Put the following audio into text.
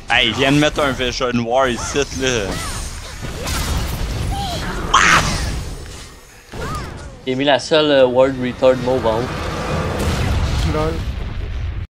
Hey, il vient de mettre un Vision War ici, là. J'ai mis la seule Word Retard mauve en haut. Lol.